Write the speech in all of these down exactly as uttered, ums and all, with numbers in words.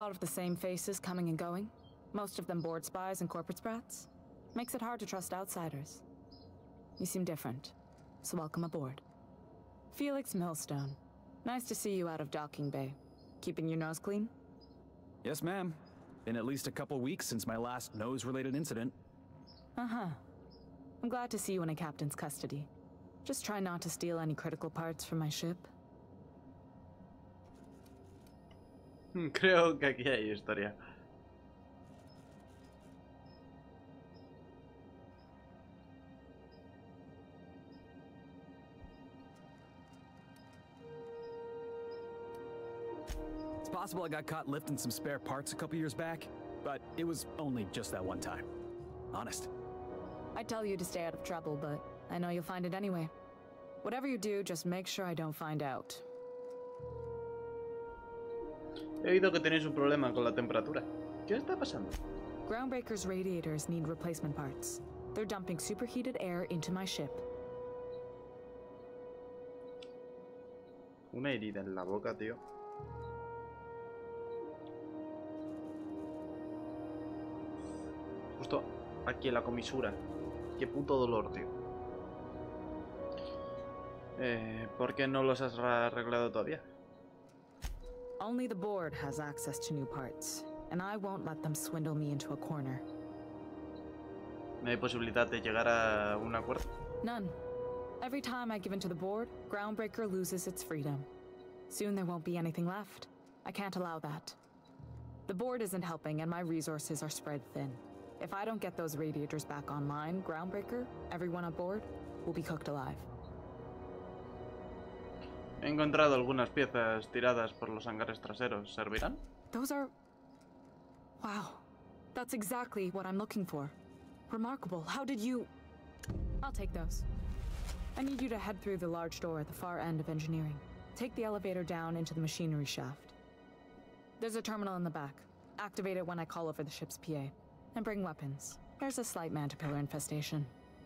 lot of the same faces coming and going. Most of them board spies and corporate sprats. Makes it hard to trust outsiders. You seem different, so welcome aboard. Felix Millstone. Nice to see you out of docking bay. Keeping your nose clean? Yes, ma'am. Been at least a couple weeks since my last nose-related incident. Uh-huh. I'm glad to see you in a captain's custody. Just try not to steal any critical parts from my ship. Creo que aquí hay historia. It's possible I got caught lifting some spare parts a couple years back, but it was only just that one time. Honest. I'd tell you to stay out of trouble, but I know you'll find it anyway. Whatever you do, just make sure I don't find out. He oído que tenéis un problema con la temperatura. ¿Qué está pasando? Groundbreaker's radiators need replacement parts. They're dumping superheated air into my ship. Una herida en la boca, tío. Justo aquí en la comisura. Qué puto dolor, tío. Eh, ¿Por qué no los has arreglado todavía? Only the board has access to new parts, and I won't let them swindle me into a corner. ¿No hay posibilidad de llegar a un acuerdo? None. Every time I give in to the board, Groundbreaker loses its freedom. Soon there won't be anything left. I can't allow that. The board isn't helping, and my resources are spread thin. If I don't get those radiators back online, Groundbreaker, everyone aboard, will be cooked alive. He encontrado algunas piezas tiradas por los hangares traseros. ¿Servirán? Those are... Wow. That's exactly what I'm looking for. Remarkable. How did you... I'll take those. I need you to head through the large door at the far end of engineering. Take the elevator down into the machinery shaft. There's a terminal in the back. Activate it when I call over the ship's P A. And bring weapons. There's a slight Mantipillar infestation.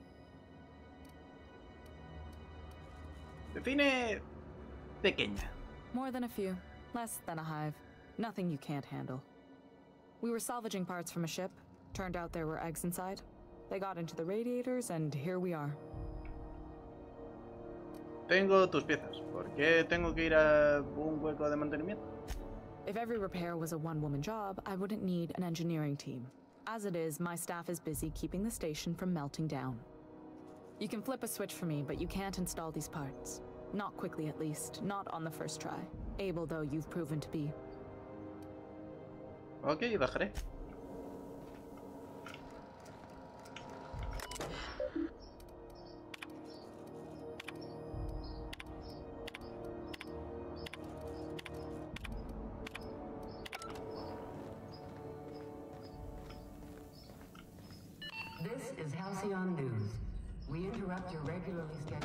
Define... pequeña. More than a few. Less than a hive. Nothing you can't handle. We were salvaging parts from a ship. Turned out there were eggs inside. They got into the radiators, and here we are. Tengo tus piezas. ¿Por qué tengo que ir a un hueco de mantenimiento? If every repair was a one-woman job, I wouldn't need an engineering team. As it is, my staff is busy keeping the station from melting down. You can flip a switch for me, but you can't install these parts. Not quickly, at least. Not on the first try. Able, though, you've proven to be. Ok, bajaré. This is Halcyon News. We interrupt your regularly scheduled...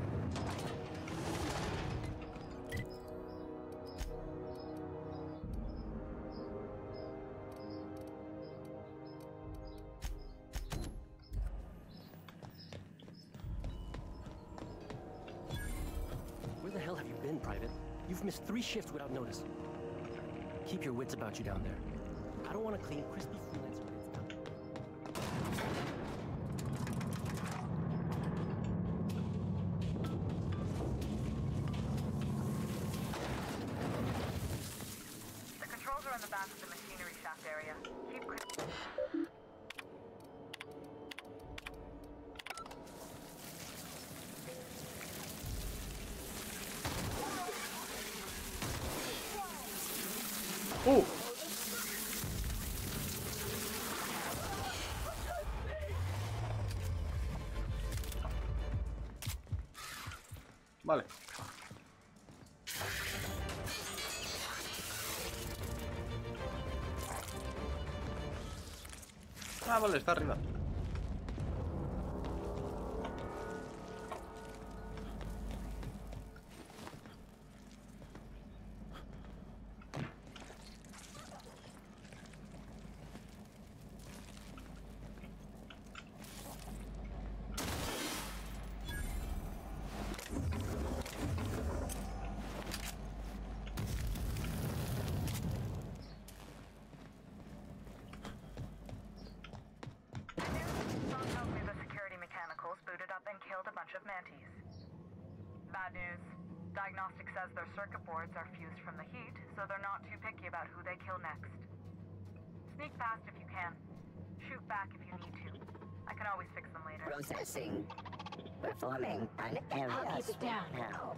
Where the hell have you been, Private? You've missed three shifts without notice. Keep your wits about you down there. I don't want to clean crispy freelancer bits down. The controls are in the back of the machinery shaft area. Keep... ¡Uh! Vale. Ah, vale, está arriba. bad news. Diagnostic says their circuit boards are fused from the heat, so they're not too picky about who they kill next. Sneak past if you can. Shoot back if you need to. I can always fix them later. Processing. Performing an area scan now.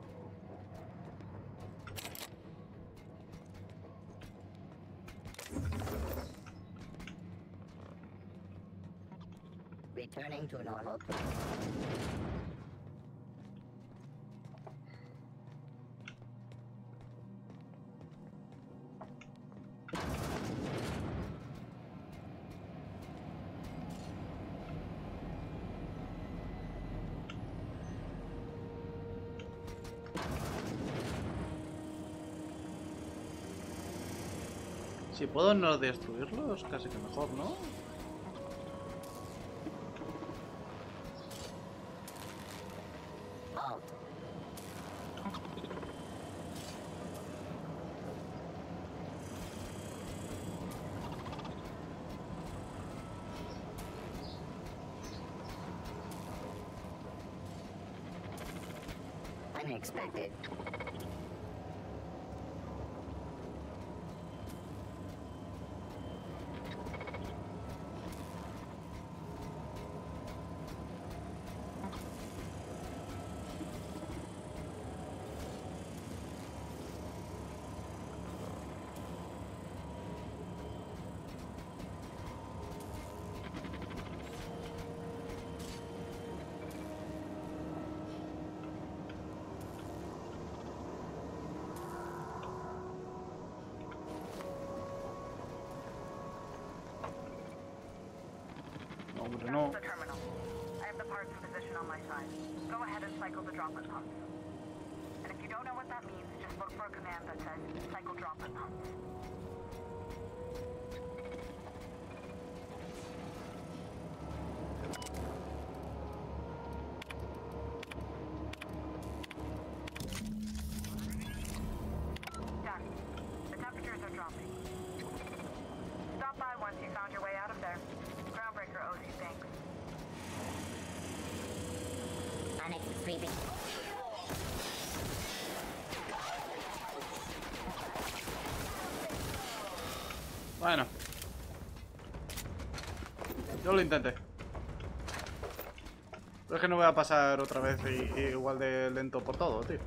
Returning to normal. Si puedo no destruirlos, casi que mejor, ¿no? Unexpected. Hombre, no. That's the terminal. I have the parts in position on my side. Go ahead and cycle the droplet pumps. And if you don't know what that means, just look for a command that says cycle droplet pumps. Done. The temperatures are dropping. Stop by once you found your way out of there. Groundbreaker owes you thanks. Onyx sweeping. Bueno. Yo lo intenté. Pero es que no voy a pasar otra vez y, y igual de lento por todo, tío.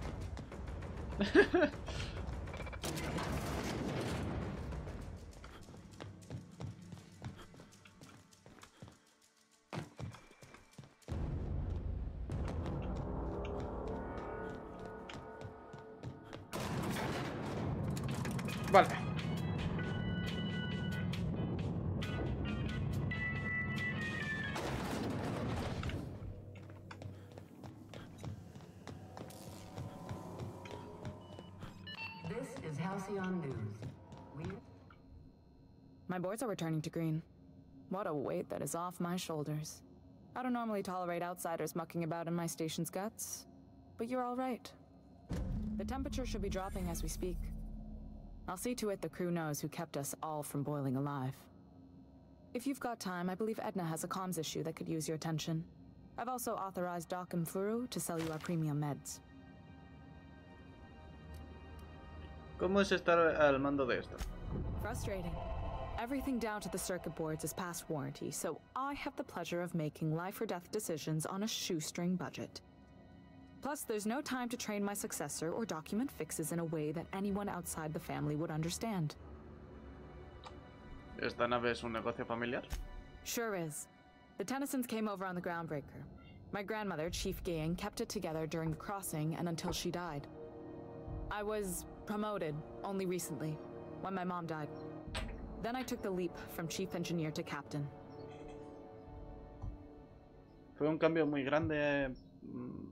Vale. This is Halcyon News. We My boards are returning to green. What a weight that is off my shoulders. I don't normally tolerate outsiders mucking about in my station's guts, but you're all right. The temperature should be dropping as we speak. I'll see to it the crew knows who kept us all from boiling alive. If you've got time, I believe Edna has a comms issue that could use your attention. I've also authorized Doc and Furu to sell you our premium meds. ¿Cómo es estar al mando de esto? Frustrating. Everything down to the circuit boards is past warranty, so I have the pleasure of making life or death decisions on a shoestring budget. Plus, there's no time to train my successor or document fixes in a way that anyone outside the family would understand. ¿Esta nave es un negocio familiar? Sure is. The Tennysons came over on the Groundbreaker. My grandmother, Chief Gang, kept it together during the crossing and until she died. I was promoted only recently, when my mom died. Then I took the leap from Chief Engineer to Captain. Fue un cambio muy grande. Mm.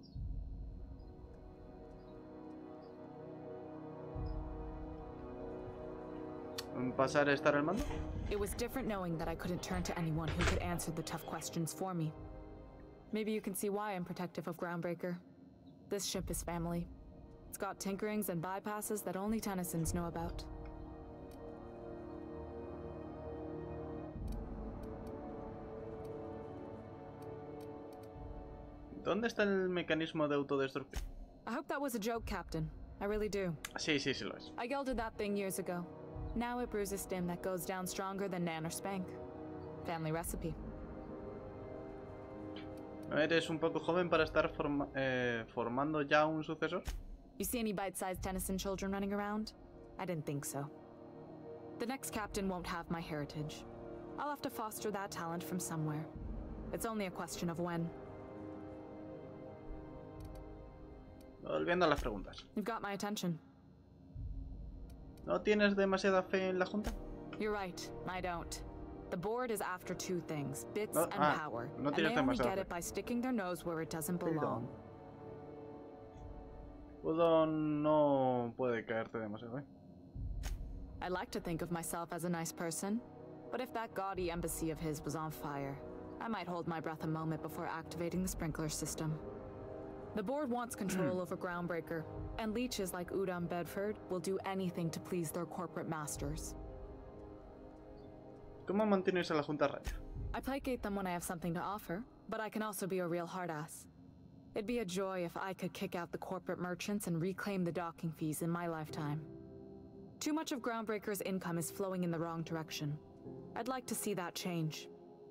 ¿Pasar a estar al mando? It was different knowing that I couldn't turn to anyone who could answer the tough questions for me. Maybe you can see why I'm protective of Groundbreaker. This ship is family. It's got tinkerings and bypasses that only Tennysons know about. ¿Dónde está el mecanismo de autodestrucción? that was a joke, Captain. I really do. Sí, sí, sí lo es. I gelded that thing years ago. Now it brews a stim that goes down stronger than Nan or Spank. Family recipe. ¿No eres un poco joven para estar forma eh, formando ya un sucesor? You see any bite-sized Tennyson children running around? I didn't think so. The next captain won't have my heritage. I'll have to foster that talent from somewhere. It's only a question of when. Volviendo a las preguntas. You've got my attention. ¿No tienes demasiada fe en la Junta? You're right, I don't. The board is after two things, bits No, and ah, power. no And tienes they only demasiada get fe. it by sticking their nose where it doesn't belong. Pudo no puede caerte demasiado bien. I like to think of myself as a nice person, but if that gaudy embassy of his was on fire, I might hold my breath a moment before activating the sprinkler system. The board wants control over Groundbreaker, and leeches like Udom Bedford will do anything to please their corporate masters. ¿Cómo mantienes a la Junta a raya? I placate them when I have something to offer, but I can also be a real hard-ass. It'd be a joy if I could kick out the corporate merchants and reclaim the docking fees in my lifetime. Too much of Groundbreaker's income is flowing in the wrong direction. I'd like to see that change.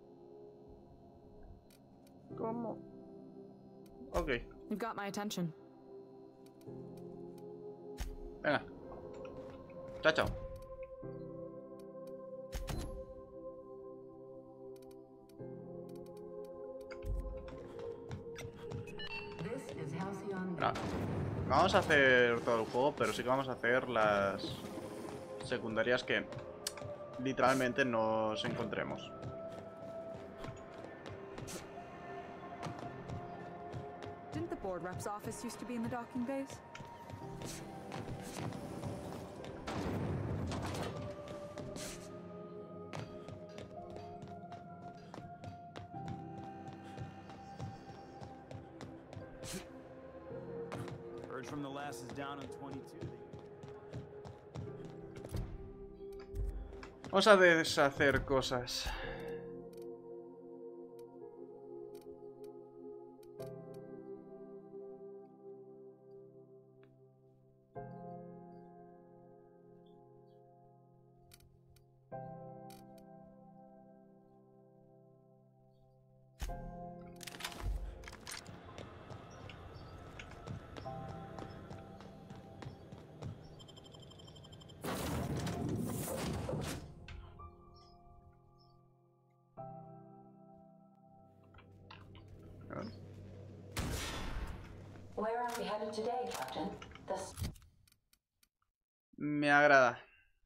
¿Cómo? Ok. You've got my attention. Venga. Chao, chao. This is Halcyon Venga. No vamos a hacer todo el juego, pero sí que vamos a hacer las secundarias que literalmente nos encontremos. Didn't the board rep's office used to be in the docking bays? Heard from the lasses down in twenty-two. Vamos a deshacer cosas. Where are we headed today, Captain? This... Me agrada.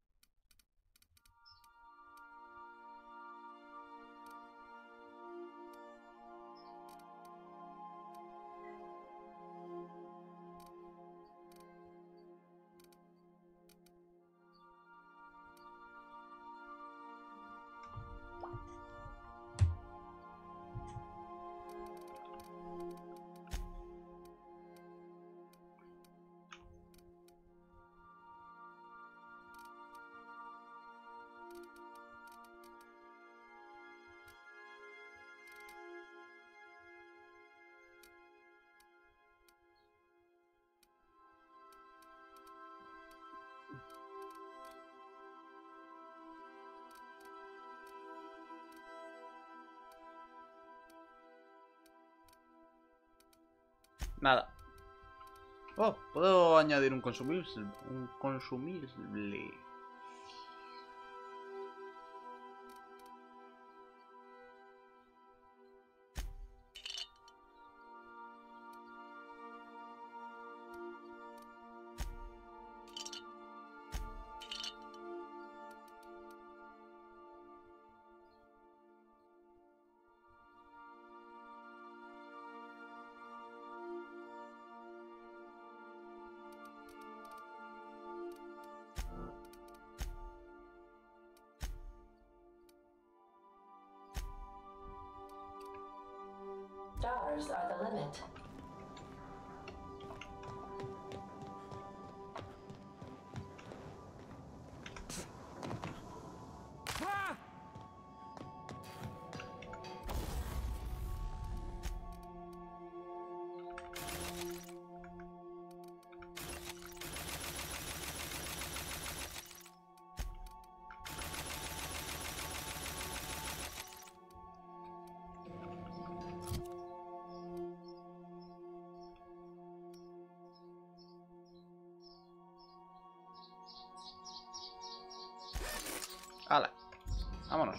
Nada. Oh, puedo añadir un consumible. Un consumible. Stars are the limit. ¡Hala! Vámonos.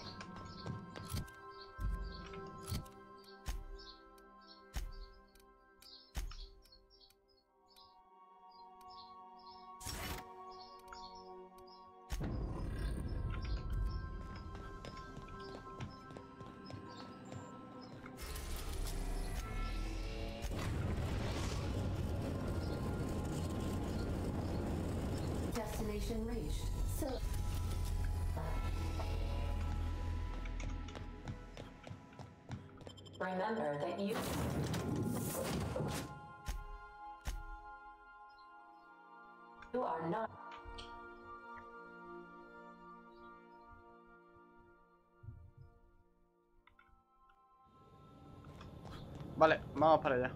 Destination reached. So. Remember that you. You are not. Vale, vamos para allá.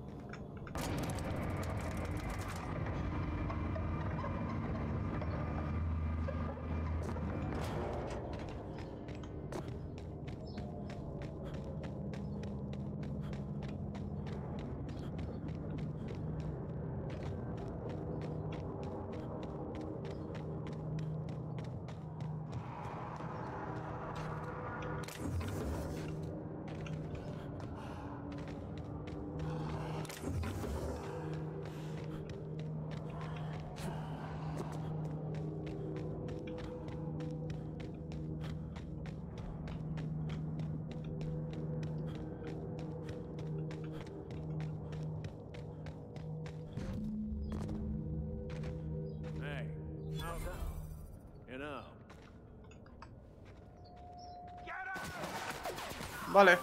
Vale.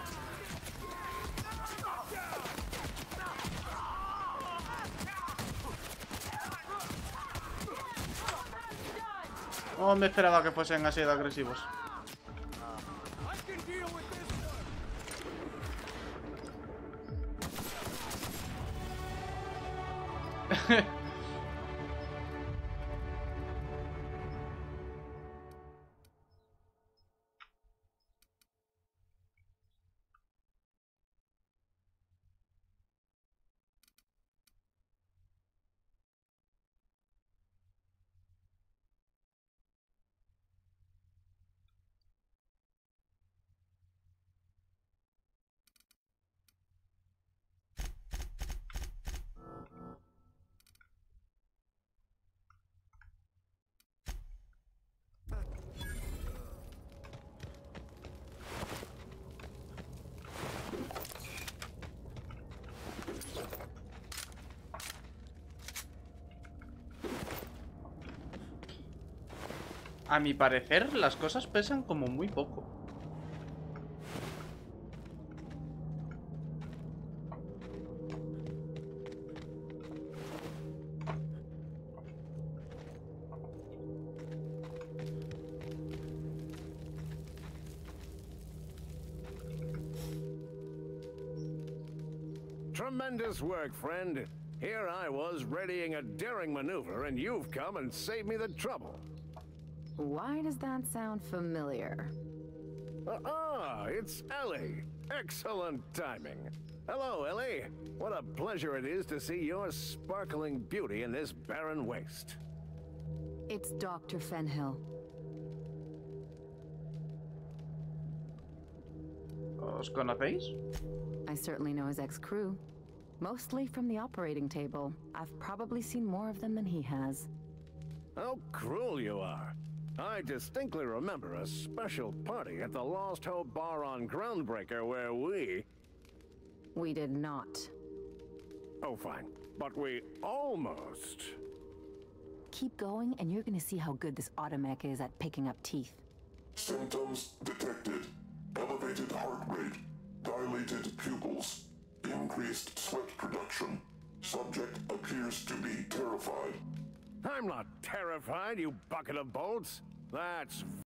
No me esperaba que fuesen así de agresivos. A mi parecer, las cosas pesan como muy poco. Tremendous work, friend. Here I was readying a daring maneuver, and you've come and saved me the trouble. Why does that sound familiar? Ah, it's Ellie. Excellent timing. Hello, Ellie. What a pleasure it is to see your sparkling beauty in this barren waste. It's Doctor Fenhill. ¿Os conocéis? I certainly know his ex-crew. Mostly from the operating table. I've probably seen more of them than he has. How cruel you are. I distinctly remember a special party at the Lost Hope Bar on Groundbreaker where we... We did not. Oh, fine. But we almost... Keep going and you're gonna see how good this automech is at picking up teeth. Symptoms detected. Elevated heart rate, dilated pupils, increased sweat production. Subject appears to be terrified. I'm not terrified, you bucket of bolts. That's